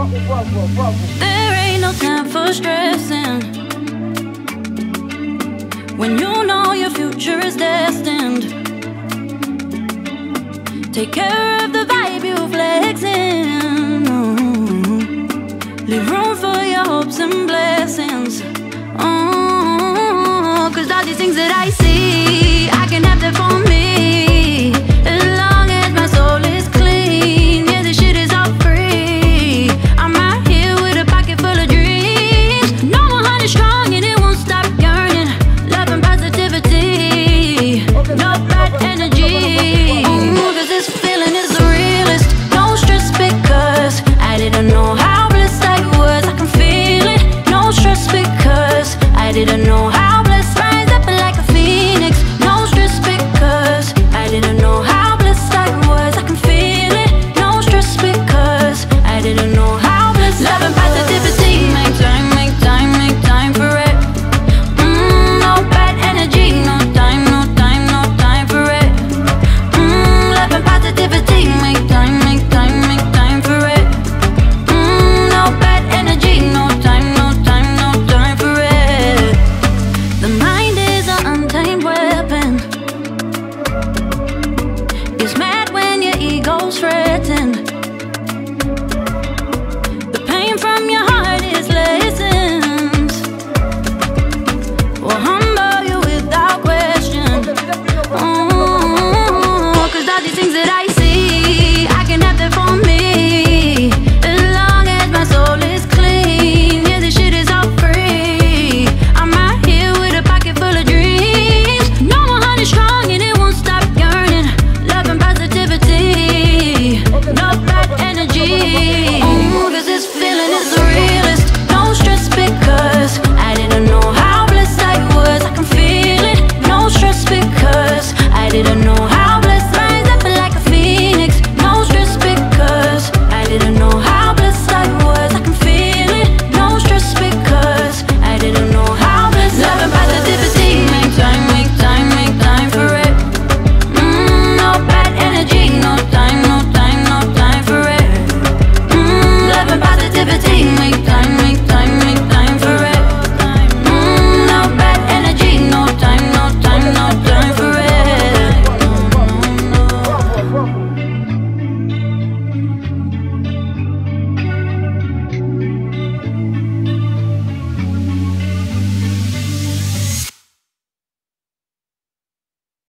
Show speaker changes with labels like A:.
A: There ain't no time for stressing when you know your future is destined. Take care of the vibe you flexing. Leave room for your hopes and blessings. Cause all these things that I see, I can have that for me.